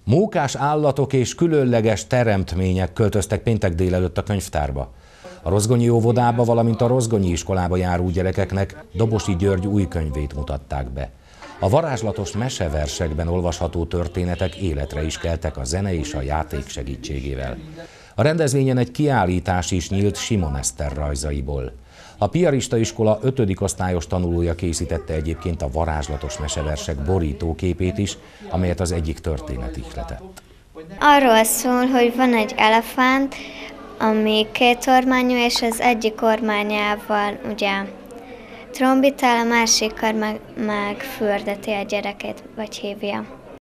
Mókás állatok és különleges teremtmények költöztek péntek délelőtt a könyvtárba. A rozgonyi óvodába, valamint a rozgonyi iskolába járó gyerekeknek Dobosi György új könyvét mutatták be. A varázslatos meseversekben olvasható történetek életre is keltek a zene és a játék segítségével. A rendezvényen egy kiállítás is nyílt Simon Eszter rajzaiból. A Piarista iskola 5. osztályos tanulója készítette egyébként a varázslatos meseversek borítóképét is, amelyet az egyik történet ihletett. Arról szól, hogy van egy elefánt, ami két ormányú, és az egyik ormányával ugye trombitál, a másikkal meg fürdeti a gyereket, vagy hívja.